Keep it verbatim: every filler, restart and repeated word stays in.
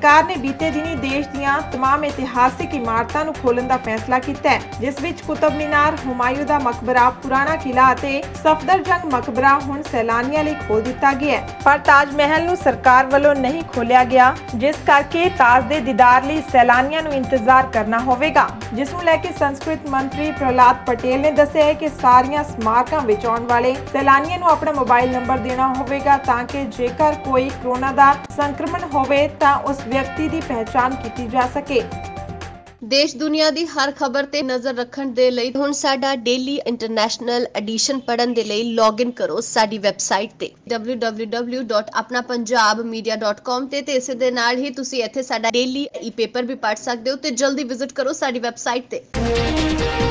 सरकार ने बीते दिनी देश दीआं तमाम इतिहासिक इमारतां नूं खोलण दा फैसला कीता है, जिस विच कुतुब मीनार, हुमायूं दा मकबरा, पुराना किला अते सफदरजंग मकबरा हुण सैलानियां लई खोल दिता गया है। पर ताज महल नूं सरकार वल्लों नहीं खोलिया गया, जिस करके ताज दे दीदार लई सैलानियां नूं इंतजार करना होवेगा, जिस नूं लैके संस्कृत मंत्री प्रहलाद पटेल ने दस्सिया है कि सारियां स्मारकां विच आउण वाले सैलानियां नूं अपना मोबाइल नंबर देना होवेगा तां कि जेकर कोई कोरोना दा संक्रमण होवे तां उस व्यक्ति दी पहचान कीती जा सके। देश दुनिया दी हर खबर ते नजर रखण दे लई हुण साडा डेली इंटरनेशनल एडिशन पढ़न दे लई लॉगिन करो साडी वैबसाइट ते W W W dot Apna Punjab media dot com ते ते इसे दे नाल ही तुसी इत्थे साडा डेली ई पेपर भी पढ़ सकदे हो ते जल्दी विजिट करो साडी वैबसाइट ते।